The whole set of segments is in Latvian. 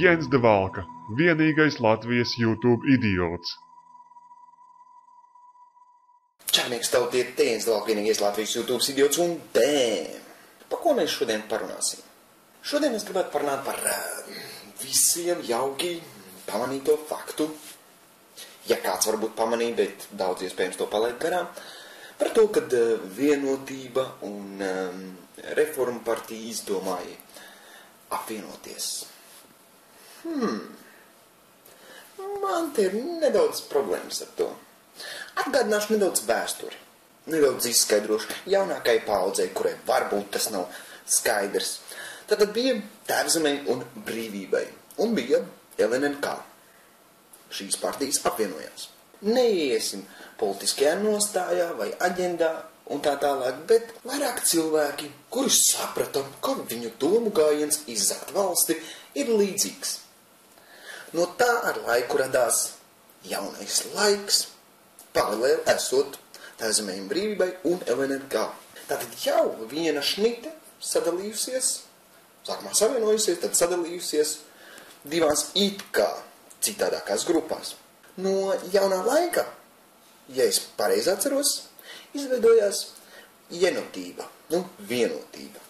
Jens de Valka, vienīgais Latvijas YouTube idiots. Čārnieks tautiet, te Jens de Valka, vienīgais Latvijas YouTube idiots un bēm! Par ko mēs šodien parunāsim? Šodien es gribētu parunāt par visiem jauki pamanīto faktu. Ja kāds varbūt pamanīja, bet daudz iespējams to palaid garām. Par to, kad Vienotība un Reformu partija izdomāja apvienoties. Man te ir nedaudz problēmas ar to. Atgādināšu nedaudz vēsturi. Nedaudz izskaidrošu jaunākai paaudzei, kurai varbūt tas nav skaidrs. Tad bija Tēvzemei un Brīvībai. Un bija LNNK. Šīs partijas apvienojās. Neiesim politiskajā nostājā vai aģendā un tā tālāk, bet vairāk cilvēki, kuri saprata, ka viņu domu gājiens izzakt valsti ir līdzīgs. No tā ar laiku radās jaunais laiks, paralēli esot Tēvzemei un Brīvībai un LNNK. Tātad jau viena šnite sadalījusies, sākumā savienojusies, tad sadalījusies divās it kā citādākās grupās. No jaunā laika, ja es pareizi atceros, izveidojās Vienotība, Vienotība.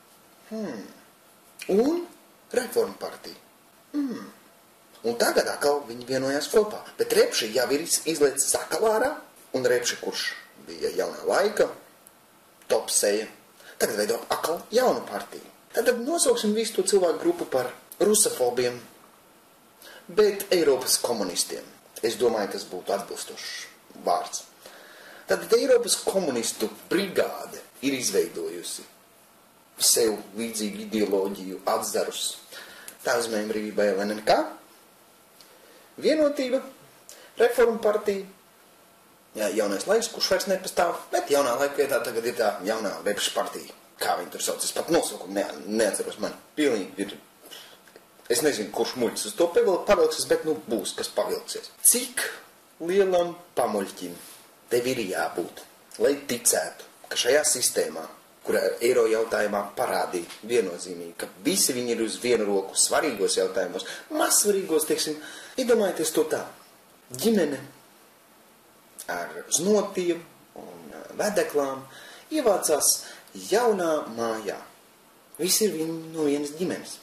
Un Reformu partija. Un tagad atkal viņi vienojās kopā. Bet Repši jau ir izlaists sakalārā, un Repši, kurš bija jaunā laika, top seja, tagad veido atkal jaunu partiju. Tad nosauksim visu to cilvēku grupu par rusofobiem, bet Eiropas komunistiem. Es domāju, tas būtu atbilstošs vārds. Tad Eiropas komunistu brigāde ir izveidojusi sev līdzīgu ideoloģiju atzarus Tēvzemei un Brīvībai LNNK, Vienotība, Reformu partija, jaunais laiks, kurš vairs nepastāv, bet jaunā laika vietā tagad ir tā jaunā Repša partija. Kā viņi tur sauc, es pat nosaukumu neatceros, man pilnīgi ir. Es nezinu, kurš muļķis uz to pavilksies, bet būs, kas pavilksies. Cik lielam pamuļķim tev ir jābūt, lai ticētu, ka šajā sistēmā, kurā eiro jautājumā parādīja viennozīmīgi, ka visi viņi ir uz vienu roku svarīgos jautājumos, mazsvarīgos, teiksim, iedomājieties to tā. Ģimene ar znotiem un vedeklām ievācās jaunā mājā. Visi ir no vienas ģimenes.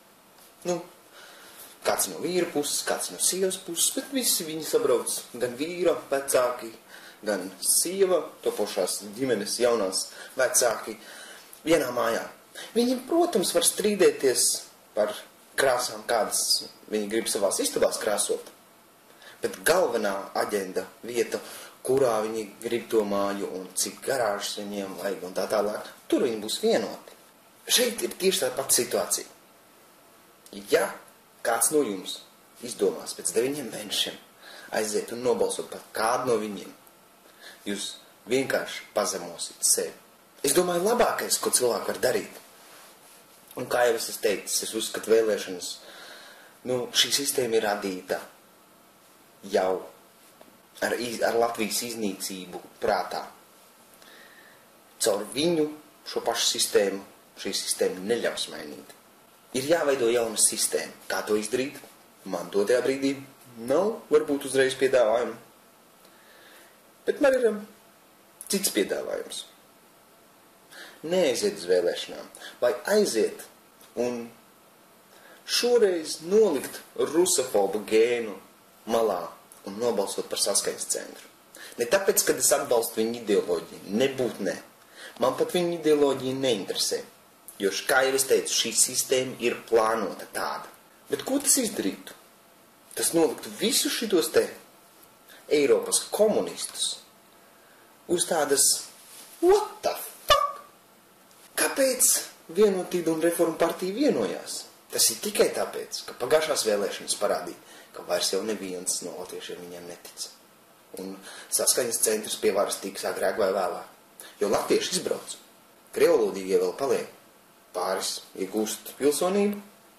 Kāds no vīra puses, kāds no sievas puses, bet visi viņi sabrauc, gan vīra vecāki, gan sieva, topošās ģimenes jaunās vecāki, vienā mājā. Viņi, protams, var strīdēties par krāsām, kādas viņi grib savās istabās krāsot, bet galvenā aģenda vieta, kurā viņi grib to māju un cik garāžas viņiem vajag un tā tālāk, tur viņi būs vienoti. Šeit ir tieši tā pati situācija. Ja kāds no jums izdomās pēc 9 mēnešiem aiziet un nobalsot par kādu no viņiem, jūs vienkārši pazemosit sevi. Es domāju, labākais, ko cilvēki var darīt. Un kā jau es teicu, es uzskatu vēlēšanas, šī sistēma ir radīta jau ar Latvijas iznīcību prātā. Caur viņu šo pašu sistēmu, šī sistēma neļaus mainīt. Ir jāveido jauna sistēma. Kā to izdarīt? Man dotajā brīdī nav varbūt uzreiz piedāvājumu. Bet man ir cits piedāvājums. Neaiziet uz vēlēšanām, vai aiziet un šoreiz nolikt rusofobu gēnu malā un nobalsot par Saskaņas centru. Ne tāpēc, kad es atbalstu viņu ideoloģiju. Nebūt ne. Man pat viņu ideoloģija neinteresē. Jo, kā jau es teicu, šī sistēma ir plānota tāda. Bet ko tas izdarītu? Tas noliktu visu šitos te Eiropas komunistus uz tādas what the fuck? Kāpēc Vienotība un Reformu partija vienojās? Tas ir tikai tāpēc, ka pagājušās vēlēšanas parādīja, ka vairs jau neviens no latviešiem viņiem netic. Un Saskaņas centrs pie varas tiks agrāk vai vēlāk. Jo latvieši izbrauc. Krievlodīgie vēl paliek. Pāris iegūst pilsonību,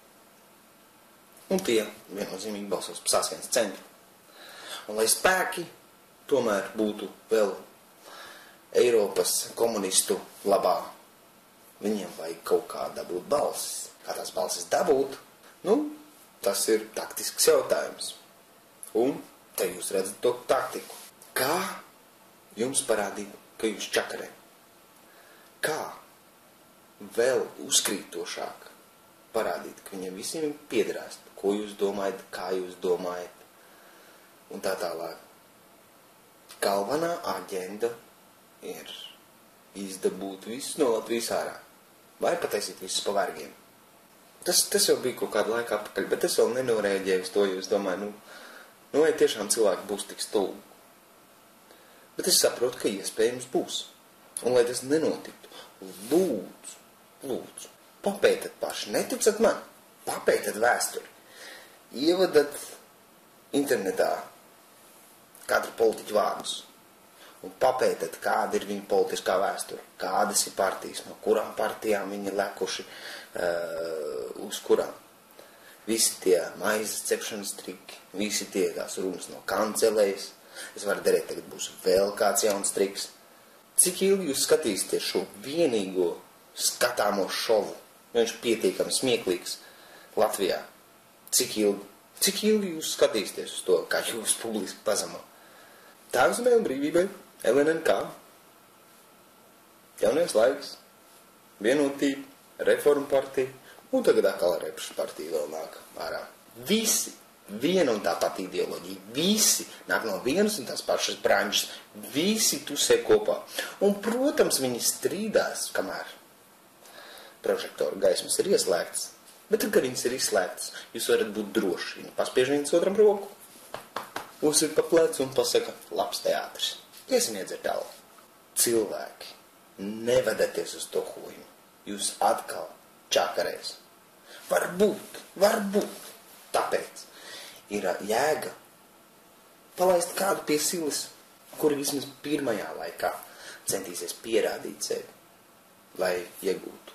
un tie viennozīmīgi balsos par Saskaņas centru. Un lai spēki tomēr būtu vēl Eiropas komunistu labā, viņiem vajag kaut kā dabūt balsis. Kā tās balsis dabūt? Tas ir taktisks jautājums. Un te jūs redzat to taktiku. Kā jums parādīt, ka jūs čakarē? Kā vēl uzkrītošāk parādīt, ka viņiem visiem ir piederēst, ko jūs domājat, kā jūs domājat, un tā tālāk. Galvenā aģenda ir izdabūt visus no Latvijas ārā, vai pataisīt visus pa vergiem. Tas jau bija kaut kādu laiku atpakaļ, bet es vēl nenorēģēju uz to, jo es domāju, vai tiešām cilvēki būs tik stulbi. Bet es saprotu, ka iespējams būs. Un lai tas nenotiktu, lūdzu, papētat paši, neticat man, papētat vēsturi. Ievadat internetā katru politiķu vārdus un papētat, kāda ir viņa politiskā vēsture, kādas ir partijas, no kurām partijām viņi lekuši, uz kurām. Visi tie maizes cepšanas triki, visi tie tās runas no kancelējas. Es varu darīt, tagad būs vēl kāds jauns triks. Cik ilgi jūs skatīsieties šo vienīgo skatāmo šovu, viņš pietiekami smieklīgs Latvijā? Cik ilgi jūs skatīsieties uz to, kā jūs publiski pazemo? Tēvzemē un brīvībai, LNNK, jaunais laiks, vienotība, reformu partija, un tagad atkal repšu partija vēl nāk ārā. Visi, viena un tā pati ideoloģija, visi nāk no vienas un tās pašas branžas, visi tusē kopā. Un, protams, viņi strīdās, kamēr prožektoru gaismas ir ieslēgtas, bet tad, kad viņas ir izslēgtas, jūs varat būt droši. Viņi paspiež viens otram roku, uzsver pa plecu un pasaka, labs teātris. Iesim iedzert alu. Cilvēki, nevadaties uz to hujumu. Jūs atkal čakarēs. Varbūt. Tāpēc ir jēga palaist kādu pie silas, kuri vismaz pirmajā laikā centīsies pierādīt sevi, lai iegūtu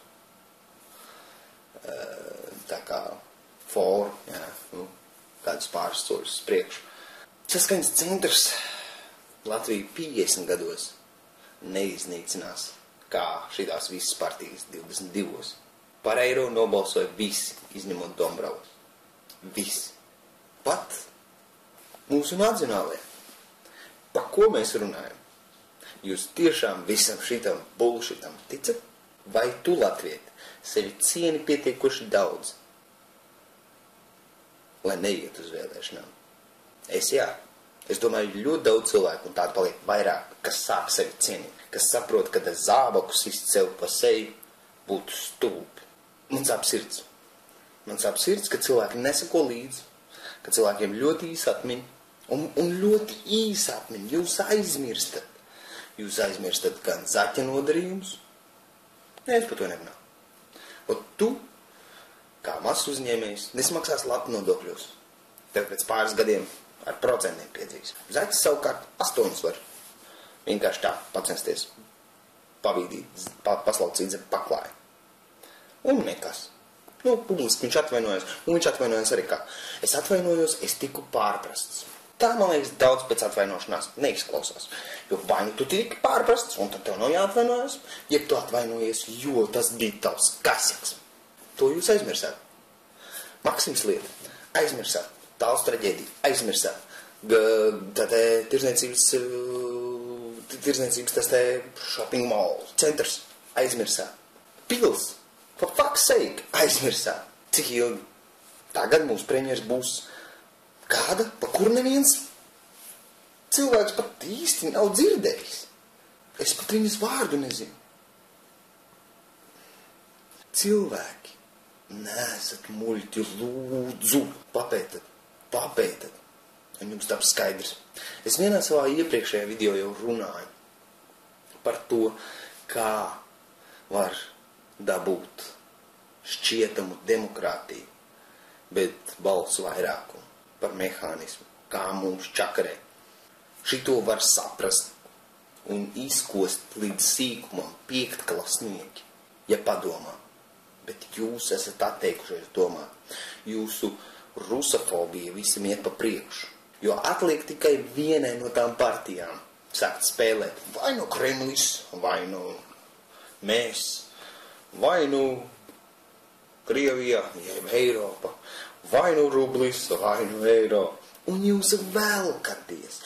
tā kā foru, kādus pāris soļus priekšu. Saskaņas centrs Latviju 50 gados neiznīcinās, kā šitās visas partijas 22. Par eiro nobalsoja visi, izņemot Dombravas. Visi. Pat mūsu nacionālajā. Par ko mēs runājam? Jūs tiešām visam šitam bullšitam ticat? Vai tu, latvieti, sevi cieni pietiekoši daudz, lai neiet uz vēlēšanām? Es domāju, ļoti daudz cilvēku, un tādu paliek vairāk, kas sāk sevi cienīt, kas saprot, ka tas zābakus izcev pa seju būtu stulbi. Man sāp sirds. Man sāp sirds, ka cilvēki nesako līdzi, ka cilvēkiem ļoti īsa atmiņa, un ļoti īsa atmiņa. Jūs aizmirstat. Jūs aizmirstat gan zaķa nodarījumus. Es par to nerunāju. Un tu, kā mazs uzņēmējs, nesmaksās labu nodokļos. Tev pēc pāris gadiem ar procentiem piedzīs. Zaķis savukārt 8 var vienkārši tā pacensties pavīdīt, paslaucīt zem paklāja. Un nekas. Publiski viņš atvainojas, un viņš atvainojas arī kā. Es atvainojos, es tiku pārprasts. Tā, man liekas, daudz pēc atvainošanās neizklausās. Jo vai nu tu tiki pārprasts, un tad tev nav jāatvainojas, ja tu atvainojies, jo tas bija tavs kasjaks. To jūs aizmirsāt. Maksims lieta. Aizmirsāt. Tāls traģēdija. Aizmirsāt. Tirzniecības tas te shopping mall. Centrs. Aizmirsāt. Pils. For fuck's sake. Aizmirsāt. Cik ilgi? Tagad mūsu premjers būs kāda, pa kur neviens cilvēks pat īsti nav dzirdējis. Es pat viņas vārdu nezinu. Cilvēki, neesat muļķi, lūdzu, papētat, un jums taps skaidrs. Es vienā savā iepriekšējā video jau runāju par to, kā var dabūt šķietamu demokrātiju, bet balsu vairākumu par mehānismu, kā mums čakarē. Šito var saprast un izkost līdz sīkumam 5. klasnieki, ja padomā. Bet jūs esat atteikušies domāt. Jūsu rusofobija visam iet pa priekšu. Jo atliek tikai vienai no tām partijām sākt spēlēt. Vai nu Kremlis, vai nu mēs, vai nu Krievija, jeb Eiropa, vai nu rublis, vai nu eiro. Un jūs velkaties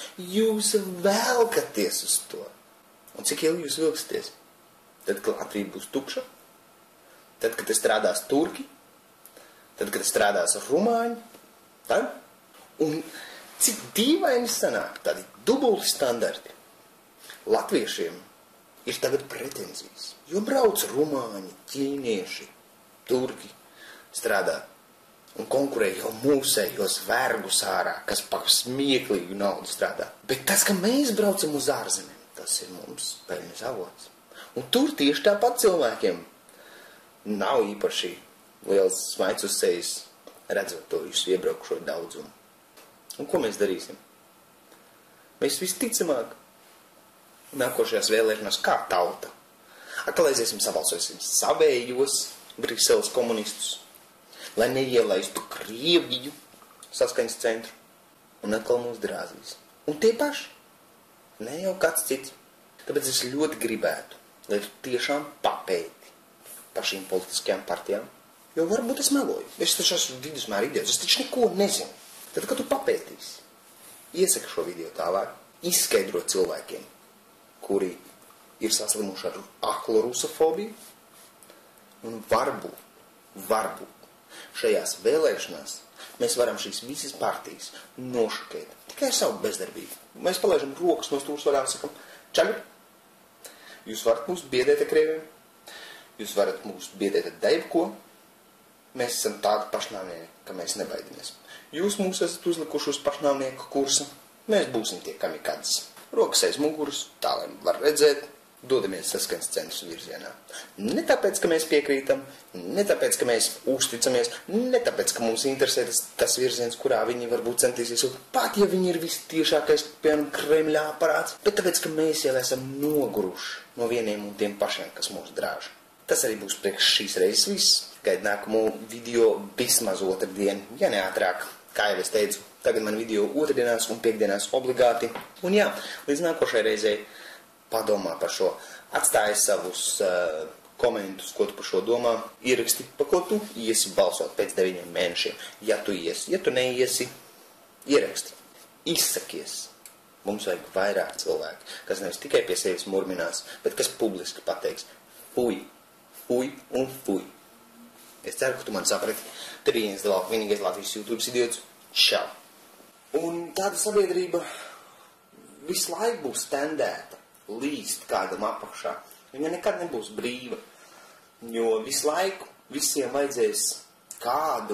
uz to. Un cik ilgi jūs vilksieties? Tad, kad Latvija būs tukša? Tad, kad strādās turki? Tad, kad strādās rumāņi? Tad? Un cik dīvaini sanāk tādi dubulti standarti? Latviešiem ir tagad pretenzijas, jo brauc rumāņi, ķīnieši, turki strādā un konkurē jau mūsējos vergus ārā, kas par smieklīgu naudu strādā. Bet tas, ka mēs braucam uz ārzemēm, tas ir mums peļņas avots. Un tur tieši tāpat cilvēkiem nav īpaši liels smaids uz sejas, redzot to visu iebraukušo daudzumu. Un ko mēs darīsim? Mēs visticamāk nākošajās vēlēšanās kā tauta. Atkal aiziesim sabalsosim savējos Briseles komunistus, lai neielaistu Krieviju saskaņas centru, un atkal mūs drāzīs. Un tie paši, ne jau kāds cits. Tāpēc es ļoti gribētu, lai tu tiešām papēti par šīm politiskajām partijām, jo varbūt es meloju. Es taču esmu vidusmēra idiots, es taču neko nezinu. Tad, kad tu papētīsi, iesaka šo video tālāk, izskaidro cilvēkiem, kuri ir saslimuši ar aklo rusofobiju, un varbūt šajās vēlēšanās mēs varam šīs visas partijas nošokēt tikai savu bezdarbību. Mēs palaižam rokas no stūras varā un sakam, čaļi, jūs varat mūs biedēt ar Krieviem, jūs varat mūs biedēt ar Deivko, mēs esam tādi pašnāvnieki, ka mēs nebaidinamies. Jūs mūs esat uzlikuši uz pašnāvnieku kursu, mēs būsim tie kamikadzes. Rokas aiz muguras, tā lai var redzēt, dodamies saskaņas centrs virzienā. Ne tāpēc, ka mēs piekrītam, ne tāpēc, ka mēs uzticamies, ne tāpēc, ka mums interesē tas virziens, kurā viņi varbūt centīsies, pat ja viņi ir vistiešākais, piemēram, Kremļa aparāts, bet tāpēc, ka mēs jau esam noguruši no vieniem un tiem pašiem, kas mūs drāž. Tas arī būs priekš šīs reizes viss. Gaid nākamo video vismaz otrdien, ja ne ātrāk. Kā jau es teicu, tagad man video otrdienās un piekdienās obligāti. Un jā, līdz nākošai reizei padomā par šo. Atstāji savus komentus, ko tu par šo domā. Ieraksti, pa ko tu iesi balsot pēc 9 mēnešiem. Ja tu iesi, ja tu neiesi, ieraksti. Izsakies. Mums vajag vairāk cilvēku, kas nevis tikai pie sevis murminās, bet kas publiski pateiks fuj, fuj un fuj. Es ceru, ka tu man saprati. Te bija viens vienīgais Latvijas YouTube idiots. Čau! Un tāda sabiedrība visu laiku būs tendēta līst kādam apakšā. Viņa nekad nebūs brīva, jo visu laiku visiem vajadzēs kādu,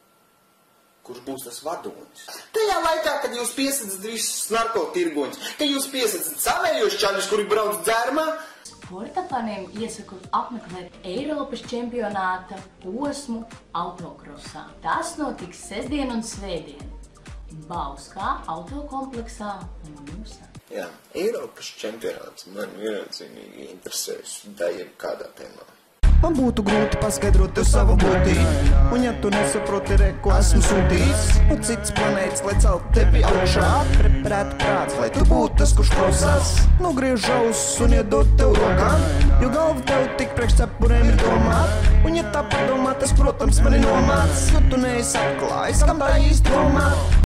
kurš būs tas vadonis. Tajā laikā, kad jūs piesadzat visus narkotirgoņus, kad jūs piesadzat savējos čaļus, kuri brauc dzērmā, sporta faniem iesaku apmeklēt Eiropas čempionāta posmu autokrosā. Tas notiks sestdien un svētdien. Bauskā autokompleksā Mūsā. Jā, Eiropas čempionāts man viennozīmīgi interesēs daļai kādā tēmā. Man būtu grūti paskaidrot tev savu būtību, un ja tu nesaproti, re, ko esmu sūtījis, no cits planētas, lai celt tevi augšā, preparētu prāts, lai tu būtu tas, kurš klausās, nogriež ausis un iedod tev rokām, jo galva tev tik priekš cepurēm ir domāt, un ja tā padomā, tas, protams, mani nomāc, jo tu neesi atklājis, kam tā īsti domāt.